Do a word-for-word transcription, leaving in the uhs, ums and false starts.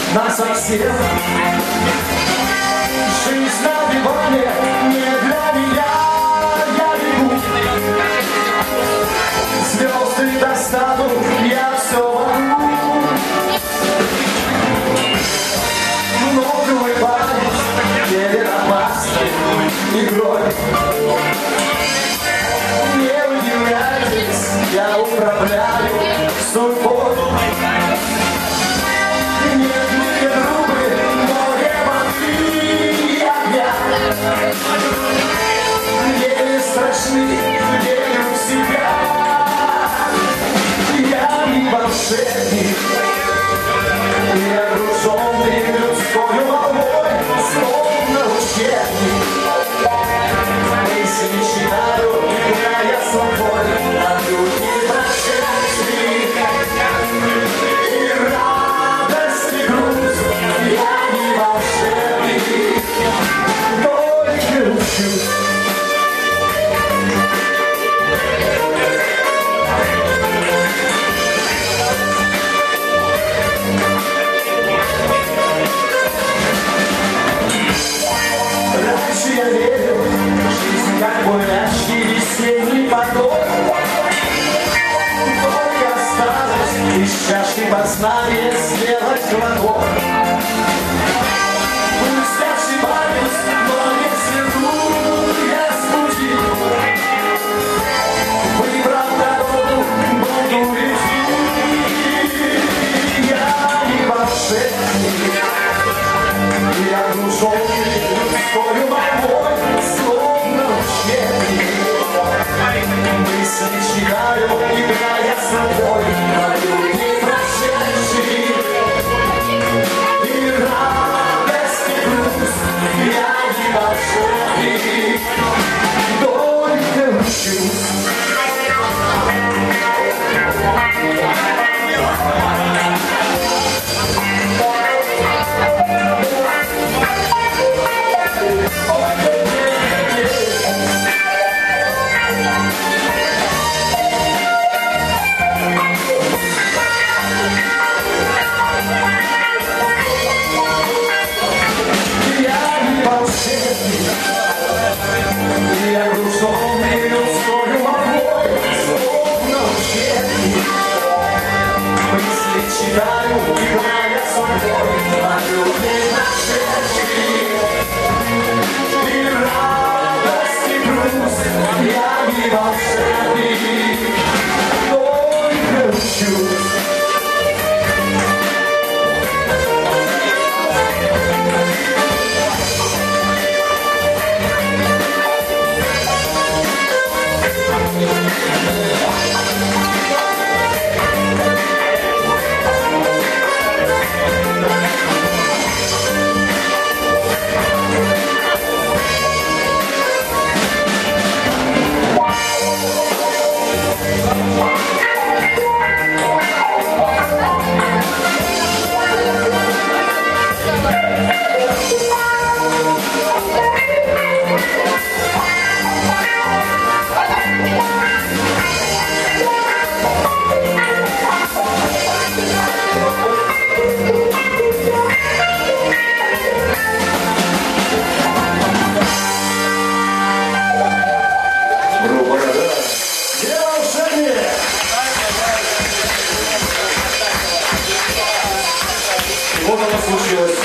насовсем. Жизнь на диване не для меня, я бегу. Звезды достану, я все могу. Много улыбаюсь перед опасной игрой. Не удивляйтесь, я управляю судьбой. Верю в себя, я не волшебник, я груженный людской волной, словно учебник. Мысли читаю, играя с собой, а люди прошедшие, и радость, и грусть. Я не волшебник, только учусь. Я верю, жизнь как бурлящий весенний поток. Только осталось из чашки познания сделать глоток. Пусть ошибаюсь, но не сверну я с пути. Выбрав дорогу, буду идти. Я не волшебник, я груженный людской волной, словно учебник. Мысли читаю, играя с собой, а люди прошедшие, и радость, и грусть. Я не волшебник, только учусь. Я груженный людской волной, словно учебник. Мысли читаю, играя с собой, а люди прошедшие, и радость, и грусть. Я не волшебник, только учусь. Вот оно случилось.